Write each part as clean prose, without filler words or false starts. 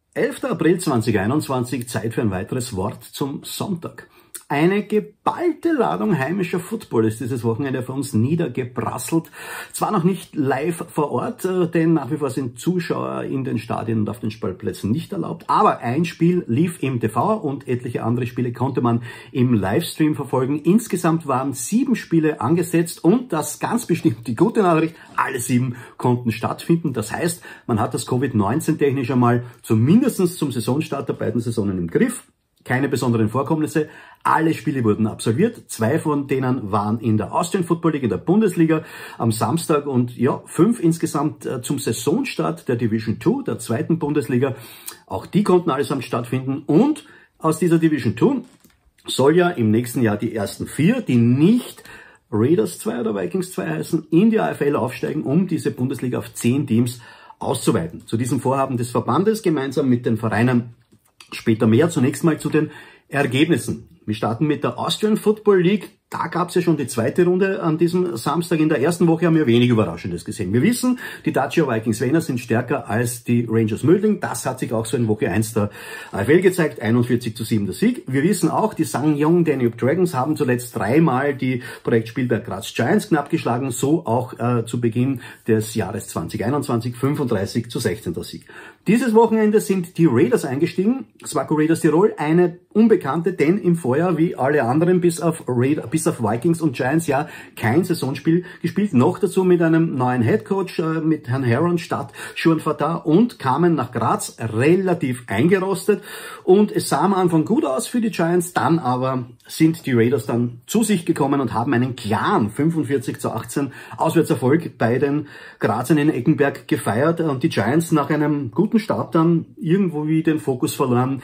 11. April 2021, Zeit für ein weiteres Wort zum Sonntag. Eine geballte Ladung heimischer Football ist dieses Wochenende für uns niedergeprasselt. Zwar noch nicht live vor Ort, denn nach wie vor sind Zuschauer in den Stadien und auf den Spielplätzen nicht erlaubt. Aber ein Spiel lief im TV und etliche andere Spiele konnte man im Livestream verfolgen. Insgesamt waren 7 Spiele angesetzt und das ganz bestimmt die gute Nachricht, alle 7 konnten stattfinden. Das heißt, man hat das Covid-19 technisch einmal zumindest zum Saisonstart der beiden Saisonen im Griff. Keine besonderen Vorkommnisse. Alle Spiele wurden absolviert. 2 von denen waren in der Austrian Football League, in der Bundesliga am Samstag und ja, 5 insgesamt zum Saisonstart der Division 2, der zweiten Bundesliga. Auch die konnten allesamt stattfinden und aus dieser Division 2 soll ja im nächsten Jahr die ersten 4, die nicht Raiders 2 oder Vikings 2 heißen, in die AFL aufsteigen, um diese Bundesliga auf 10 Teams auszuweiten. Zu diesem Vorhaben des Verbandes gemeinsam mit den Vereinen später mehr. Zunächst mal zu den Ergebnissen. Wir starten mit der Austrian Football League. Da gab es ja schon die zweite Runde an diesem Samstag. In der ersten Woche haben wir wenig Überraschendes gesehen. Wir wissen, die Dacia Vikings Wiener sind stärker als die Rangers Mödling. Das hat sich auch so in Woche 1 der AFL gezeigt. 41:7 der Sieg. Wir wissen auch, die SsangYong Danube Dragons haben zuletzt 3-mal die Projekt Spielberg Graz Giants knapp geschlagen. So auch zu Beginn des Jahres 2021. 35:16 der Sieg. Dieses Wochenende sind die Raiders eingestiegen. Swaco Raiders Tirol, eine Unbekannte, denn im Vorjahr wie alle anderen bis auf Vikings und Giants ja kein Saisonspiel gespielt. Noch dazu mit einem neuen Headcoach, mit Herrn Heron statt Shuan Fatah und kamen nach Graz relativ eingerostet. Und es sah am Anfang gut aus für die Giants, dann aber sind die Raiders dann zu sich gekommen und haben einen klaren 45:18 Auswärtserfolg bei den Grazern in Eckenberg gefeiert. Und die Giants nach einem guten Start dann irgendwo wie den Fokus verloren.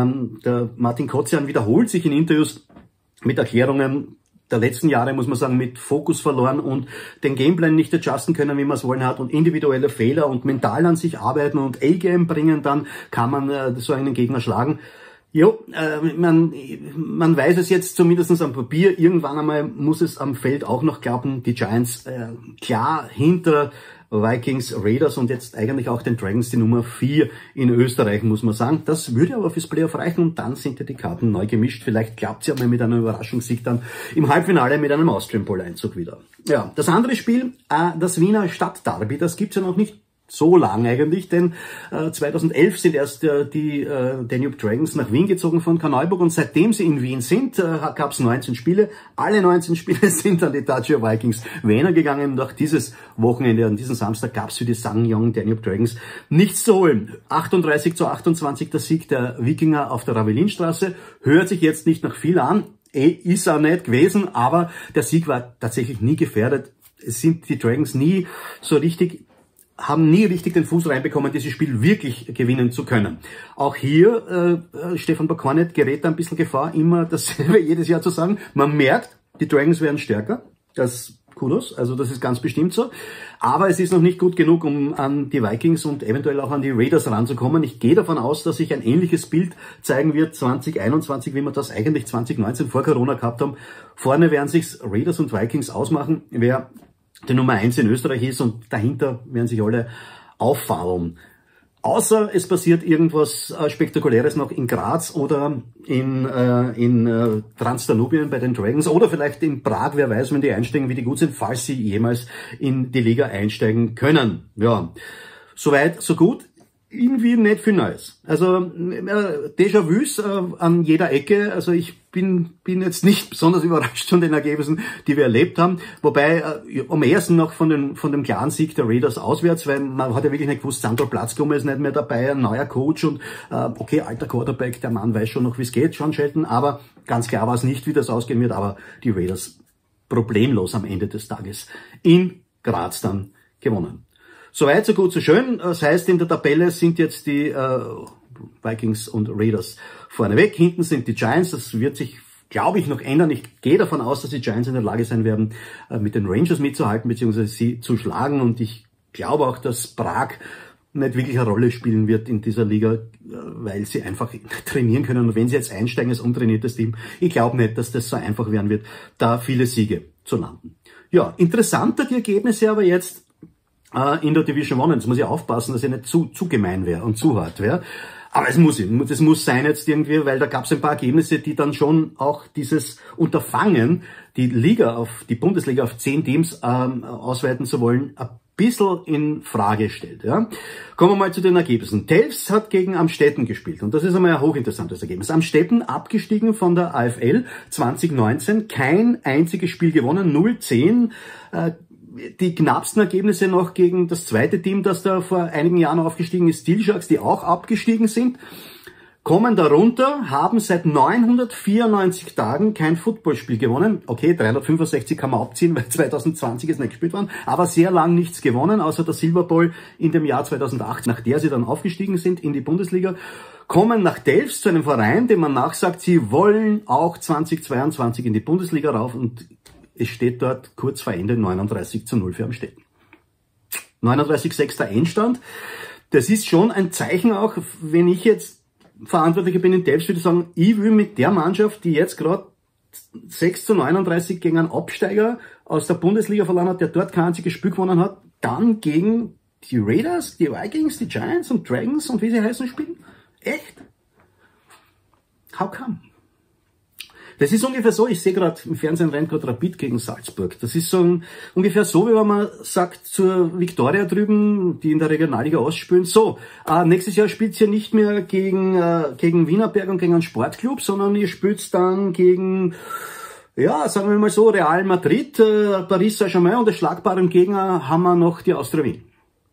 Der Martin Kotzian wiederholt sich in Interviews mit Erklärungen der letzten Jahre, muss man sagen, mit Fokus verloren und den Gameplan nicht adjusten können, wie man es wollen hat und individuelle Fehler und mental an sich arbeiten und A-Game bringen, dann kann man so einen Gegner schlagen. Jo, man weiß es jetzt zumindest am Papier, irgendwann einmal muss es am Feld auch noch klappen. Die Giants klar hinter Vikings, Raiders und jetzt eigentlich auch den Dragons die Nummer 4 in Österreich, muss man sagen. Das würde aber fürs Playoff reichen und dann sind ja die Karten neu gemischt. Vielleicht klappt es ja mal mit einer Überraschungssieg dann im Halbfinale mit einem Austrian Bowl Einzug wieder. Ja, das andere Spiel, das Wiener Stadtderby, das gibt's ja noch nicht so lang eigentlich, denn 2011 sind erst die Danube Dragons nach Wien gezogen von Karneuburg und seitdem sie in Wien sind, gab es 19 Spiele. Alle 19 Spiele sind an die Dacia Vikings Wiener gegangen und auch dieses Wochenende, an diesem Samstag, gab es für die SsangYong Danube Dragons nichts zu holen. 38:28 der Sieg der Wikinger auf der Ravelinstraße, hört sich jetzt nicht nach viel an, ist auch nicht gewesen, aber der Sieg war tatsächlich nie gefährdet. Es sind die Dragons haben nie richtig den Fuß reinbekommen, dieses Spiel wirklich gewinnen zu können. Auch hier, Stefan Bakornet gerät da ein bisschen Gefahr, immer dasselbe jedes Jahr zu sagen. Man merkt, die Dragons werden stärker. Das Kudos, also das ist ganz bestimmt so. Aber es ist noch nicht gut genug, um an die Vikings und eventuell auch an die Raiders ranzukommen. Ich gehe davon aus, dass sich ein ähnliches Bild zeigen wird 2021, wie wir das eigentlich 2019 vor Corona gehabt haben. Vorne werden sich's Raiders und Vikings ausmachen, wer die Nummer 1 in Österreich ist und dahinter werden sich alle auffallen. Außer es passiert irgendwas Spektakuläres noch in Graz oder in Transdanubien bei den Dragons oder vielleicht in Prag, wer weiß, wenn die einsteigen, wie die gut sind, falls sie jemals in die Liga einsteigen können. Ja, soweit, so gut. Irgendwie nicht viel Neues. Also Déjà-vus an jeder Ecke. Also ich bin jetzt nicht besonders überrascht von den Ergebnissen, die wir erlebt haben. Wobei am ersten noch von dem klaren Sieg der Raiders auswärts, weil man hat ja wirklich nicht gewusst, Sandro Platzkummer ist nicht mehr dabei, ein neuer Coach und okay, alter Quarterback, der Mann weiß schon noch, wie es geht, John Shelton, aber ganz klar war es nicht, wie das ausgehen wird, aber die Raiders problemlos am Ende des Tages in Graz dann gewonnen. Soweit, so gut, so schön. Das heißt, in der Tabelle sind jetzt die Vikings und Raiders vorneweg. Hinten sind die Giants. Das wird sich, glaube ich, noch ändern. Ich gehe davon aus, dass die Giants in der Lage sein werden, mit den Rangers mitzuhalten bzw. sie zu schlagen. Und ich glaube auch, dass Prag nicht wirklich eine Rolle spielen wird in dieser Liga, weil sie einfach trainieren können. Und wenn sie jetzt einsteigen als untrainiertes Team, ich glaube nicht, dass das so einfach werden wird, da viele Siege zu landen. Ja, interessanter die Ergebnisse aber jetzt in der Division 1. Jetzt muss ich aufpassen, dass ich nicht zu gemein wäre und zu hart wäre. Aber das muss sein jetzt irgendwie, weil da gab es ein paar Ergebnisse, die dann schon auch dieses Unterfangen, die Bundesliga auf 10 Teams ausweiten zu wollen, ein bisschen in Frage stellt. Ja. Kommen wir mal zu den Ergebnissen. Telfs hat gegen Amstetten gespielt und das ist einmal ein hochinteressantes Ergebnis. Amstetten abgestiegen von der AFL 2019, kein einziges Spiel gewonnen, 0-10. Die knappsten Ergebnisse noch gegen das zweite Team, das da vor einigen Jahren aufgestiegen ist, Steel Sharks, die auch abgestiegen sind, kommen darunter, haben seit 994 Tagen kein Footballspiel gewonnen. Okay, 365 kann man abziehen, weil 2020 ist nicht gespielt worden, aber sehr lang nichts gewonnen, außer der Silver Bowl in dem Jahr 2008, nach der sie dann aufgestiegen sind in die Bundesliga. Kommen nach Delfs zu einem Verein, dem man nachsagt, sie wollen auch 2022 in die Bundesliga rauf und es steht dort kurz vor Ende 39-0 für Amstetten. 39,6 der Endstand. Das ist schon ein Zeichen auch, wenn ich jetzt Verantwortlicher bin in Delfs, würde ich sagen, ich will mit der Mannschaft, die jetzt gerade 6-39 gegen einen Absteiger aus der Bundesliga verloren hat, der dort kein einziges Spiel gewonnen hat, dann gegen die Raiders, die Vikings, die Giants und Dragons und wie sie heißen spielen? Echt? How come? Das ist ungefähr so, ich sehe gerade im Fernsehen rennt gerade Rapid gegen Salzburg. Das ist so ungefähr so, wie wenn man sagt zur Viktoria drüben, die in der Regionalliga Ost spielen, so, nächstes Jahr spielt ihr nicht mehr gegen Wienerberg und gegen einen Sportclub, sondern ihr spielt dann gegen, ja, sagen wir mal so, Real Madrid, Paris Saint-Germain und als schlagbaren Gegner haben wir noch die Austria Wien.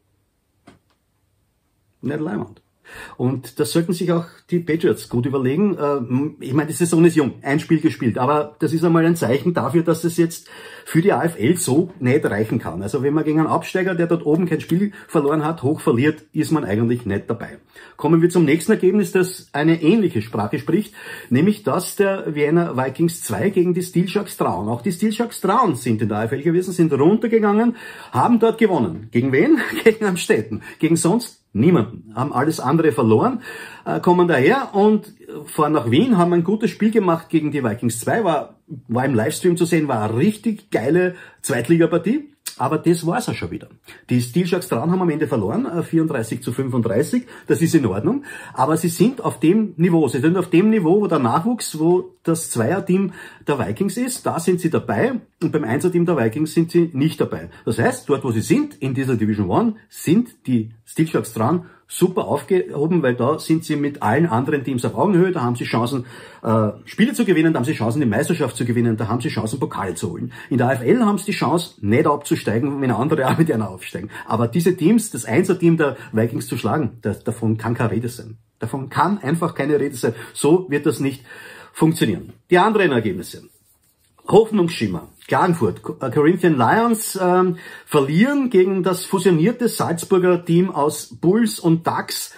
Nicht Leimand. Und das sollten sich auch die Patriots gut überlegen. Ich meine, die Saison ist jung, ein Spiel gespielt, aber das ist einmal ein Zeichen dafür, dass es jetzt für die AFL so nicht reichen kann. Also wenn man gegen einen Absteiger, der dort oben kein Spiel verloren hat, hoch verliert, ist man eigentlich nicht dabei. Kommen wir zum nächsten Ergebnis, das eine ähnliche Sprache spricht, nämlich das der Vienna Vikings 2 gegen die Steel Sharks Traun. Auch die Steel Sharks Traun sind in der AFL gewesen, sind runtergegangen, haben dort gewonnen. Gegen wen? Gegen Amstetten. Gegen sonst niemanden, haben alles andere verloren, kommen daher und fahren nach Wien, haben ein gutes Spiel gemacht gegen die Vikings 2, war im Livestream zu sehen, war eine richtig geile Zweitligapartie, aber das war's auch schon wieder. Die Steel Sharks Traun haben am Ende verloren, 34-35, das ist in Ordnung, aber sie sind auf dem Niveau, wo der Nachwuchs, wo das Zweierteam der Vikings ist, da sind sie dabei und beim Einserteam der Vikings sind sie nicht dabei. Das heißt, dort wo sie sind, in dieser Division 1, sind die Steel Sharks Traun super aufgehoben, weil da sind sie mit allen anderen Teams auf Augenhöhe, da haben sie Chancen, Spiele zu gewinnen, da haben sie Chancen, die Meisterschaft zu gewinnen, da haben sie Chancen, Pokale zu holen. In der AFL haben sie die Chance, nicht abzusteigen, wenn andere auch mit einer aufsteigen. Aber diese Teams, das Einser-Team der Vikings zu schlagen, davon kann keine Rede sein. Davon kann einfach keine Rede sein. So wird das nicht funktionieren. Die anderen Ergebnisse. Hoffnungsschimmer. Klagenfurt, Corinthian Lions verlieren gegen das fusionierte Salzburger Team aus Bulls und Ducks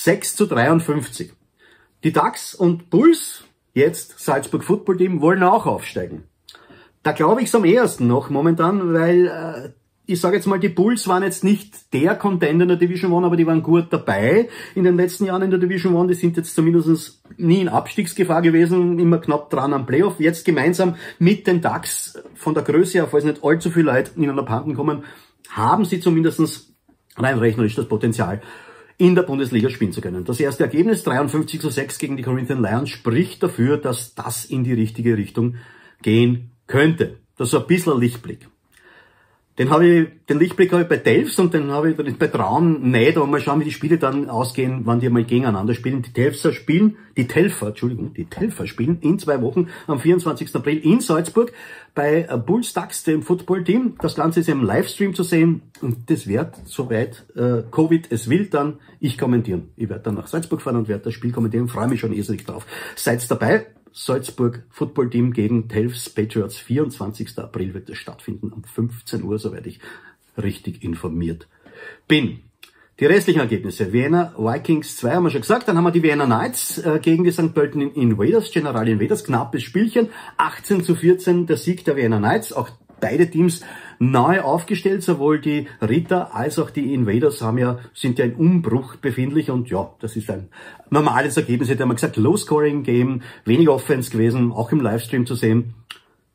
6-53. Die Ducks und Bulls, jetzt Salzburg Football Team, wollen auch aufsteigen. Da glaube ich es am ehesten noch momentan, weil ich sage jetzt mal, die Bulls waren jetzt nicht der Contender in der Division 1, aber die waren gut dabei in den letzten Jahren in der Division 1. Die sind jetzt zumindest nie in Abstiegsgefahr gewesen, immer knapp dran am Playoff. Jetzt gemeinsam mit den Ducks von der Größe her, falls nicht allzu viel Leute ihnen abhanden kommen, haben sie zumindest rein rechnerisch das Potenzial, in der Bundesliga spielen zu können. Das erste Ergebnis, 53-6 gegen die Corinthian Lions, spricht dafür, dass das in die richtige Richtung gehen könnte. Das ist so ein bisschen ein Lichtblick. Den Lichtblick habe ich bei Delfs und den habe ich bei Traun nicht, aber mal schauen, wie die Spiele dann ausgehen, wann die mal gegeneinander spielen. Die Telfer spielen in 2 Wochen am 24. April in Salzburg bei Bulls Ducks, dem Footballteam. Das Ganze ist im Livestream zu sehen und das wird, soweit Covid es will, dann ich kommentieren. Ich werde dann nach Salzburg fahren und werde das Spiel kommentieren, freue mich schon irrsinnig drauf. Seid dabei. Salzburg Football Team gegen Telfs Patriots, 24. April wird es stattfinden, um 15 Uhr, soweit ich richtig informiert bin. Die restlichen Ergebnisse, Vienna Vikings 2 haben wir schon gesagt, dann haben wir die Vienna Knights gegen die St. Pölten Invaders, General Invaders, knappes Spielchen, 18-14 der Sieg der Vienna Knights, auch beide Teams neu aufgestellt, sowohl die Ritter als auch die Invaders sind ja in Umbruch befindlich und ja, das ist ein normales Ergebnis, hätte man gesagt, Low-Scoring-Game, wenig Offense gewesen, auch im Livestream zu sehen.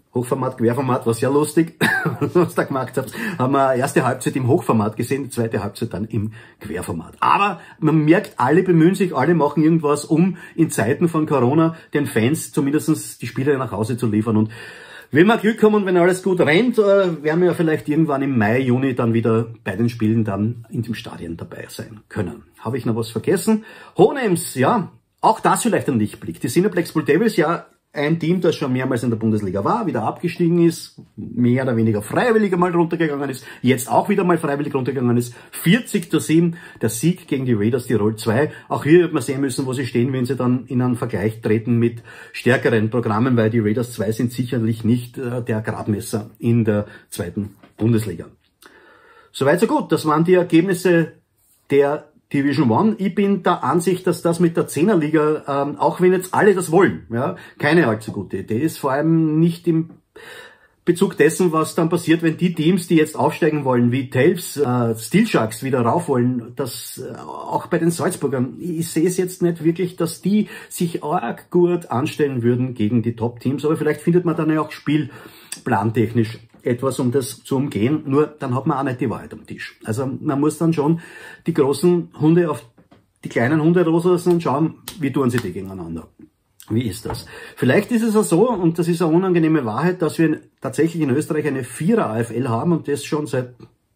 Hochformat, Querformat, war sehr lustig, was da gemacht habt. Haben wir erste Halbzeit im Hochformat gesehen, die zweite Halbzeit dann im Querformat. Aber man merkt, alle bemühen sich, alle machen irgendwas, um in Zeiten von Corona den Fans zumindest die Spiele nach Hause zu liefern. Und wenn wir Glück haben und wenn alles gut rennt, werden wir vielleicht irgendwann im Mai, Juni dann wieder bei den Spielen dann in dem Stadion dabei sein können. Habe ich noch was vergessen? Hohenems, ja, auch das vielleicht ein Lichtblick. Die Cineplex Blue Devils, ja, ein Team, das schon mehrmals in der Bundesliga war, wieder abgestiegen ist, mehr oder weniger freiwillig mal runtergegangen ist, jetzt auch wieder mal freiwillig runtergegangen ist. 40:7, der Sieg gegen die Raiders Tirol 2. Auch hier wird man sehen müssen, wo sie stehen, wenn sie dann in einen Vergleich treten mit stärkeren Programmen, weil die Raiders 2 sind sicherlich nicht der Gradmesser in der zweiten Bundesliga. Soweit so gut. Das waren die Ergebnisse der Division One. Ich bin der Ansicht, dass das mit der Zehnerliga, auch wenn jetzt alle das wollen, ja, keine allzu gute Idee ist, vor allem nicht im Bezug dessen, was dann passiert, wenn die Teams, die jetzt aufsteigen wollen, wie Tales, Steel Sharks wieder rauf wollen, dass auch bei den Salzburgern, ich sehe es jetzt nicht wirklich, dass die sich arg gut anstellen würden gegen die Top-Teams, aber vielleicht findet man dann ja auch spielplantechnisch etwas, um das zu umgehen, nur dann hat man auch nicht die Wahrheit am Tisch. Also man muss dann schon die großen Hunde auf die kleinen Hunde loslassen und schauen, wie tun sie die gegeneinander. Wie ist das? Vielleicht ist es auch so, und das ist eine unangenehme Wahrheit, dass wir tatsächlich in Österreich eine Vierer-AFL haben und das schon seit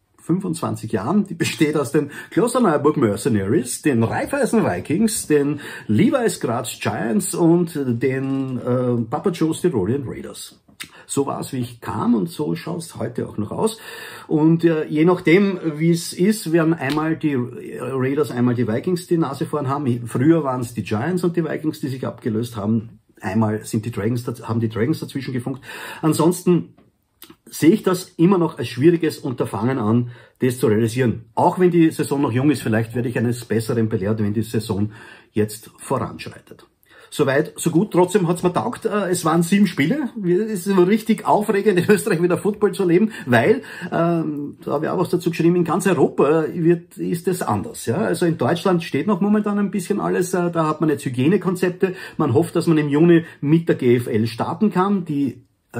25 Jahren. Die besteht aus den Klosterneuburg Mercenaries, den Raiffeisen Vikings, den Levi's Graz Giants und den Papa Joe's Tyrolean Raiders. So war es, wie ich kam, und so schaut es heute auch noch aus. Und je nachdem, wie es ist, werden einmal die Raiders, einmal die Vikings die Nase vorn haben. Früher waren es die Giants und die Vikings, die sich abgelöst haben. Einmal sind haben die Dragons dazwischen gefunkt. Ansonsten sehe ich das immer noch als schwieriges Unterfangen an, das zu realisieren. Auch wenn die Saison noch jung ist, vielleicht werde ich eines Besseren belehrt, wenn die Saison jetzt voranschreitet. Soweit, so gut. Trotzdem hat's mir taugt. Es waren 7 Spiele. Es ist richtig aufregend, in Österreich wieder Football zu leben, weil, da habe ich auch was dazu geschrieben, in ganz Europa ist es anders. Ja? Also in Deutschland steht noch momentan ein bisschen alles. Da hat man jetzt Hygienekonzepte. Man hofft, dass man im Juni mit der GFL starten kann. Die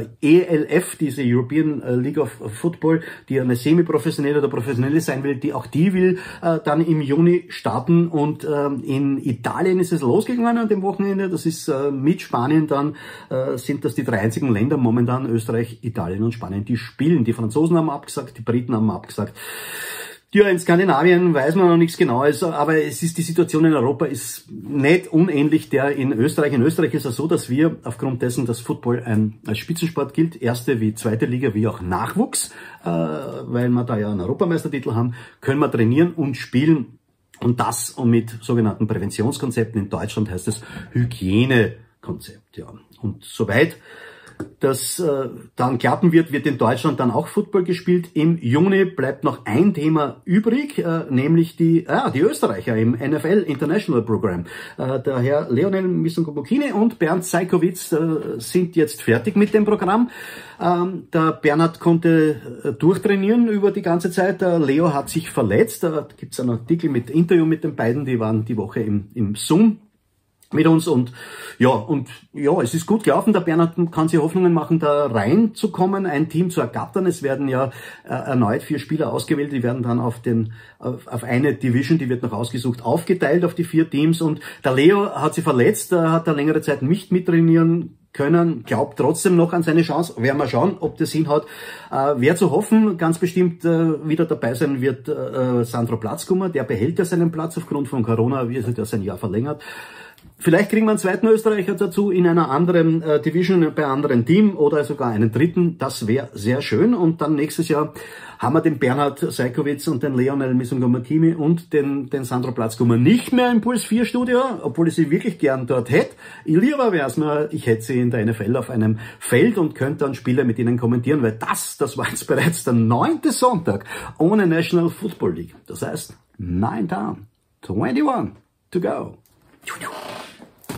ELF, diese European League of Football, die eine semi-professionelle oder professionelle sein will, auch die will dann im Juni starten, und in Italien ist es losgegangen an dem Wochenende. Das ist mit Spanien dann, sind das die 3 einzigen Länder momentan, Österreich, Italien und Spanien, die spielen. Die Franzosen haben abgesagt, die Briten haben abgesagt. Ja, in Skandinavien weiß man noch nichts Genaues, aber es ist, die Situation in Europa ist nicht unähnlich der in Österreich. In Österreich ist es so, dass wir aufgrund dessen, dass Football als Spitzensport gilt, erste wie zweite Liga wie auch Nachwuchs, weil wir da ja einen Europameistertitel haben, können wir trainieren und spielen, und das und mit sogenannten Präventionskonzepten. In Deutschland heißt es Hygienekonzept, ja. Und soweit das dann klappen wird in Deutschland dann auch Football gespielt. Im Juni bleibt noch ein Thema übrig, nämlich die Österreicher im NFL International Program. Der Herr Leonel Misungobokini und Bernd Seikowitz sind jetzt fertig mit dem Programm. Der Bernhard konnte durchtrainieren über die ganze Zeit. Der Leo hat sich verletzt. Da gibt es einen Artikel mit Interview mit den beiden, die waren die Woche im Zoom mit uns, und es ist gut gelaufen. Der Bernhard kann sich Hoffnungen machen, da reinzukommen, ein Team zu ergattern. Es werden ja erneut 4 Spieler ausgewählt, die werden dann auf eine Division, die wird noch ausgesucht, aufgeteilt auf die 4 Teams, und der Leo hat sich verletzt, hat da längere Zeit nicht mittrainieren können, glaubt trotzdem noch an seine Chance. Werden wir schauen, ob das hinhaut. Wer zu hoffen, ganz bestimmt wieder dabei sein wird, Sandro Platzkummer, der behält ja seinen Platz aufgrund von Corona, wie er sein Jahr verlängert. Vielleicht kriegen wir einen zweiten Österreicher dazu in einer anderen Division, bei einem anderen Team, oder sogar einen dritten. Das wäre sehr schön. Und dann nächstes Jahr haben wir den Bernhard Seikowitz und den Leonel Misungobokini und den Sandro Platzkummer nicht mehr im Puls 4 Studio, obwohl ich sie wirklich gern dort hätte. Lieber wäre es mir, ich hätte sie in der NFL auf einem Feld und könnte dann Spiele mit ihnen kommentieren, weil das war jetzt bereits der 9. Sonntag ohne National Football League. Das heißt, 9 down, 21 to go.